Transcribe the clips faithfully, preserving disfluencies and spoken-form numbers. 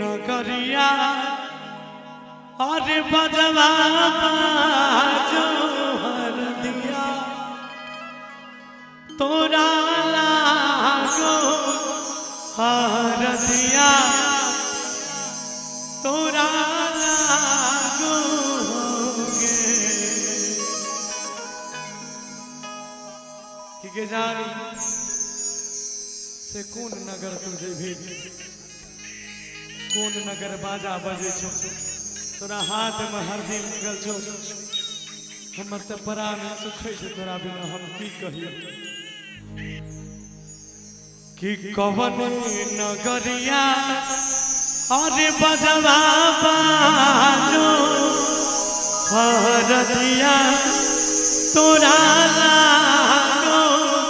नगरिया और बजवा जो हर दिया तोरा लागो हर दिया तोरा लागो के जानी से कौन नगर तुझे भी कौन नगर बाजा बजे छो तोरा हाथ में हरदी निकल छो हमर त प्राण सुखै छै तोरा बिना हम की कही कि कवन नगरिया अरे बजवा बाजो हरदिया तोरा लागो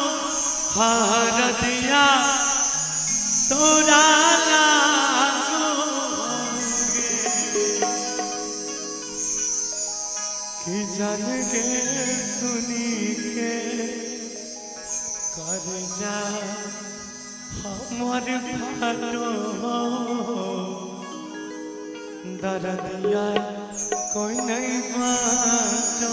हरदिया तोरा लागो कि जन के सुनी के कर जा हमर फाटो दर्दिया कोई नहीं बाटो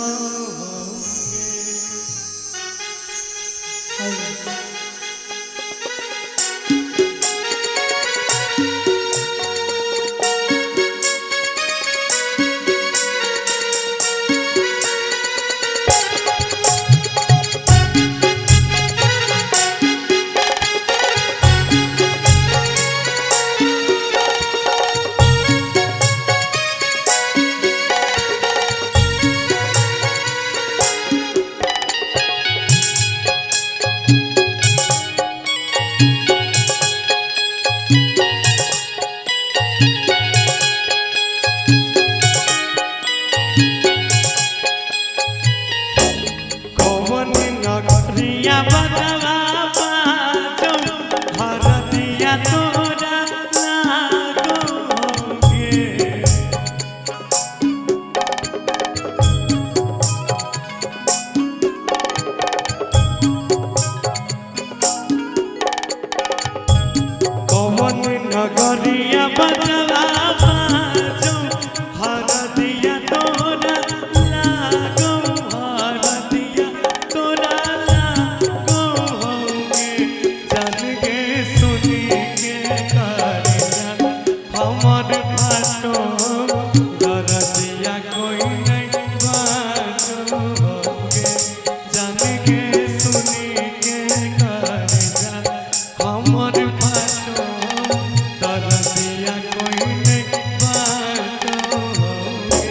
नगरिया बजवा बाजो हरदिया तोरा लागो हरदिया तोरा लागो होगे जन के सुनी के करे हमर फाटो दर्दिया कोई नहीं बाटो होगे जन के सुनी के करे हमर फाटो दर्दिया कोई नहीं बाटो होगे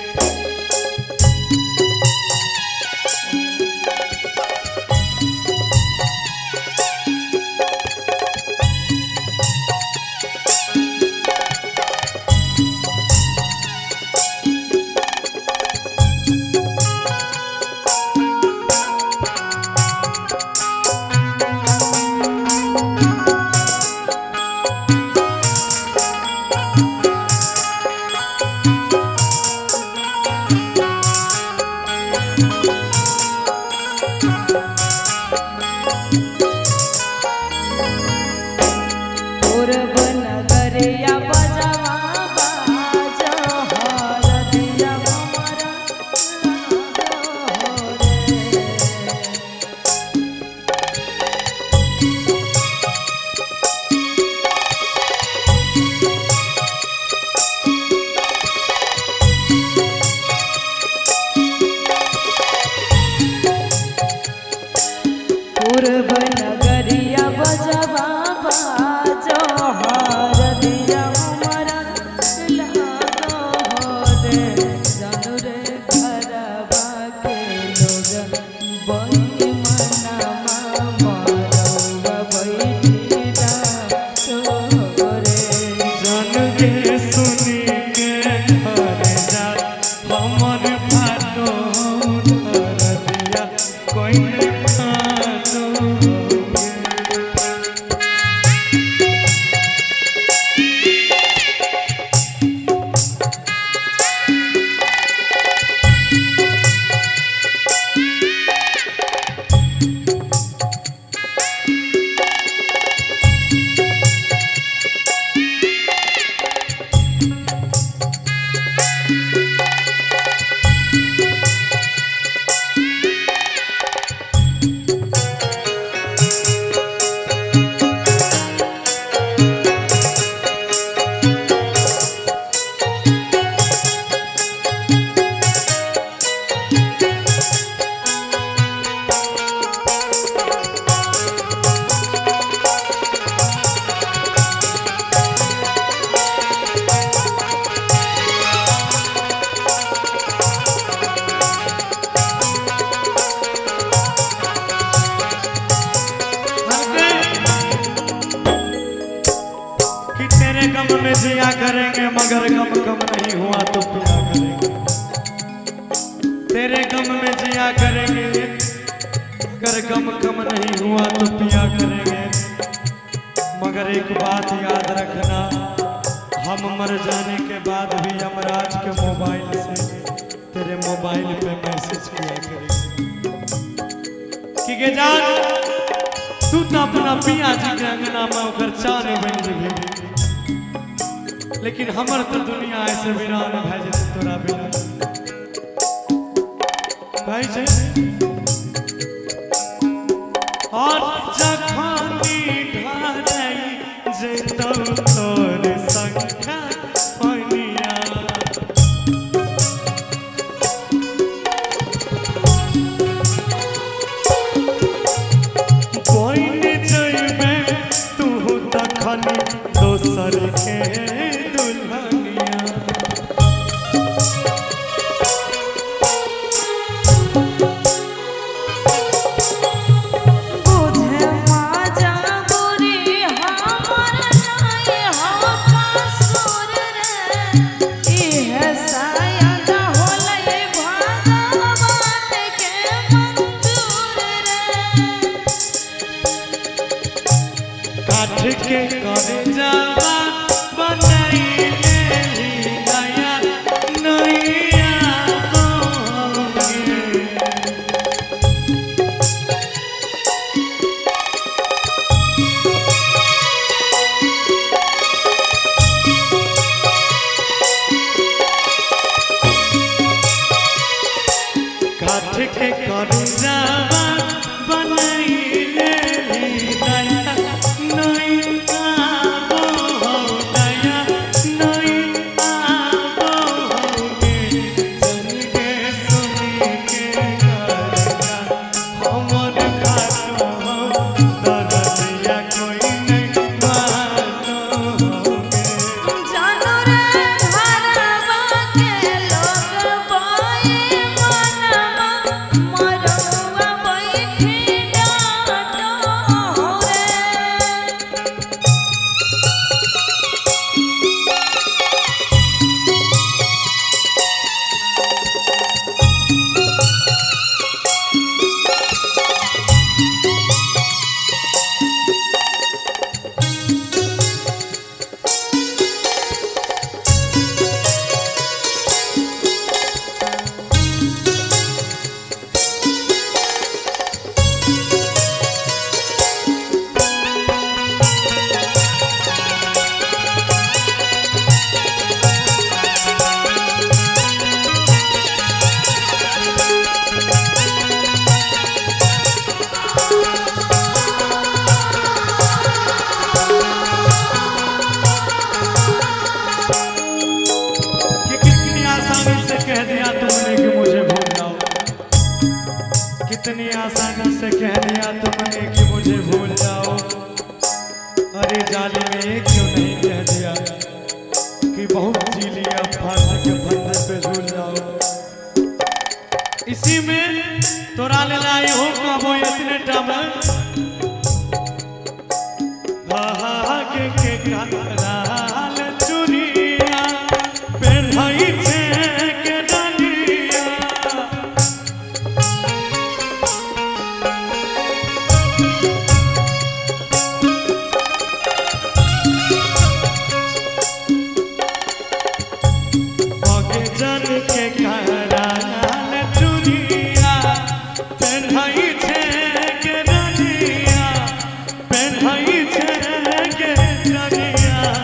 नगरिया बजवा बाजो हरदिया हमरा पूर्व नगरिया बजवा बाजो हरदिया हमरा लागो रे जानू रे घरवा के लोग बही मनमा मरवा बैठी रातो रे जन के सुनी के करे जा हमर फाटो दर्दिया कोई नहीं बाटो होगे गम में जिया करेंगे मगर गम कम नहीं हुआ तो पिया करेंगे। तेरे गम में जिया करेंगे अगर गम कम नहीं हुआ तो पिया करेंगे। मगर एक बात याद रखना, हम मर जाने के बाद भी यमराज के मोबाइल से तेरे मोबाइल पे मैसेज किया करेंगे कि गे जान तू तो अपना पिया जी के अंगना में ओकर चाने बन जेबे, लेकिन हमर तो दुनिया ऐसे वीरान भए जेतै तोरा बिना। कहै छै और जखनी ढारै जेतौ तोर संख्या पनिया, बनि जइबे तू तखनी दोसर के दुल्हनिया। बुझे माजा बुरी हमर नहीं हो कसूर रे, इहे शायद होलै भगवान के मंजूर रे। काठ के करे जावा बनाई लेली नया नैया बोगे। काठ के करे जावा बनाई लेली नया नैया बोगे, नैया बोगे। जनके सुनी के करना हमर खाटो दरदिया कोई नहीं मानोगे। जानू रे घरवा के लोग बाई मनवा मरवा बैठी डांटो रे। कि कितनी आसानी से कह दिया तुमने कि मुझे भूल जाओ, कितनी आसानी से कह दिया तुमने कि मुझे भूल जाओ। अरे जालिम ये क्यों नहीं कह दिया कि बहुत जी लिया फांसी के फंदे पे झूल जाओ। इसी में तोरा ले लाई हो कबो इतने टाइम भागे के कराल चुरिया पेन्हई छे के डालिया। भागे जन के कराल चुरिया पेन्हई छे के डालिया, पेन्हई छे के डालिया।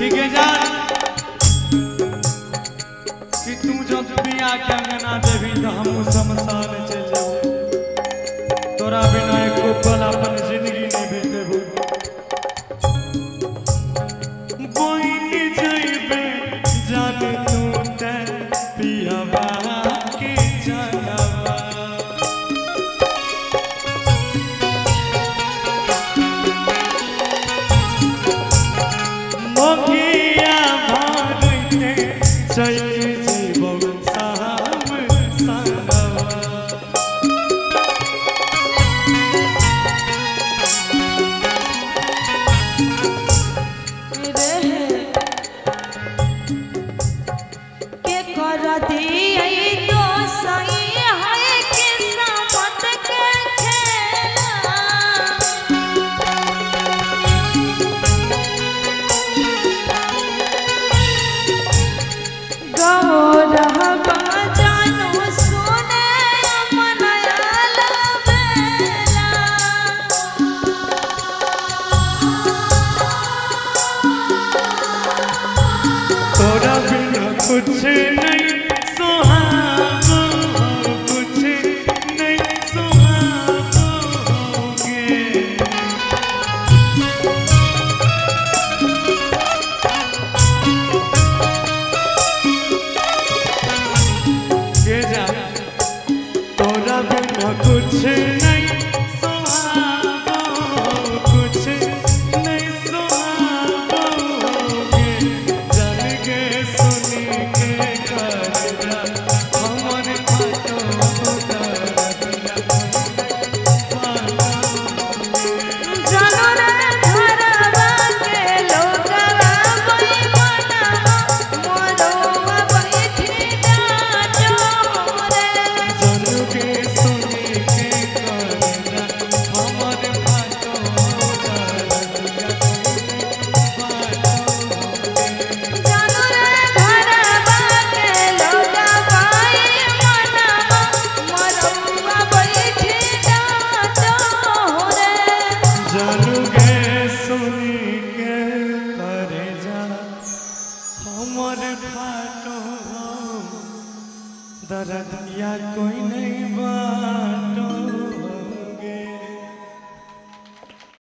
कि के जान कि तू जब बिया के अंगना देवी तो हम शमशान चल जाऊ तोरा बिना एको पल अपन जिंदगी नहीं बीतेबू बोइनी जइबे जान तू ते पियावा के जानवा मोगिया मारते चल जइबो साहब संगवा के कर दिए तो सही